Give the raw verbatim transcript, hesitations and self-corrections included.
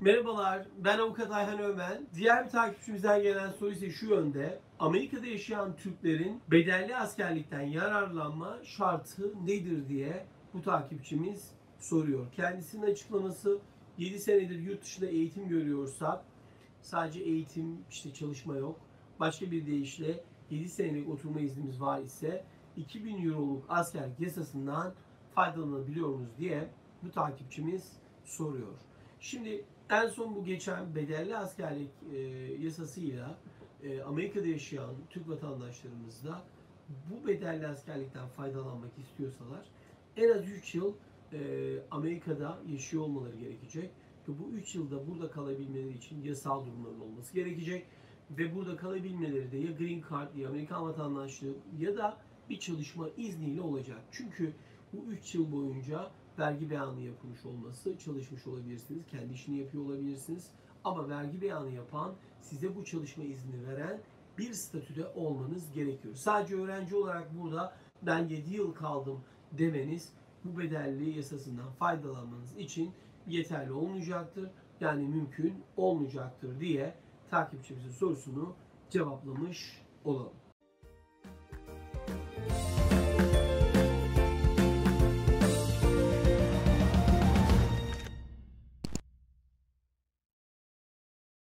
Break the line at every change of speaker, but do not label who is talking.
Merhabalar, ben Avukat Ayhan Ömen. Diğer bir takipçimizden gelen soru ise şu yönde. Amerika'da yaşayan Türklerin bedelli askerlikten yararlanma şartı nedir diye bu takipçimiz soruyor. Kendisinin açıklaması yedi senedir yurt dışında eğitim görüyorsak, sadece eğitim, işte çalışma yok. Başka bir deyişle yedi senelik oturma iznimiz var ise iki bin euroluk askerlik yasasından faydalanabiliyor muyuz diye bu takipçimiz soruyor. Şimdi en son bu geçen bedelli askerlik e, yasasıyla e, Amerika'da yaşayan Türk vatandaşlarımız da bu bedelli askerlikten faydalanmak istiyorsalar en az üç yıl e, Amerika'da yaşıyor olmaları gerekecek. Ve bu üç yılda burada kalabilmeleri için yasal durumların olması gerekecek. Ve burada kalabilmeleri de ya Green Card ya Amerikan vatandaşlığı ya da bir çalışma izniyle olacak. Çünkü bu üç yıl boyunca vergi beyanı yapılmış olması, çalışmış olabilirsiniz, kendi işini yapıyor olabilirsiniz. Ama vergi beyanı yapan, size bu çalışma izni veren bir statüde olmanız gerekiyor. Sadece öğrenci olarak burada ben yedi yıl kaldım demeniz bu bedelli yasasından faydalanmanız için yeterli olmayacaktır. Yani mümkün olmayacaktır diye takipçimizin sorusunu cevaplamış olalım.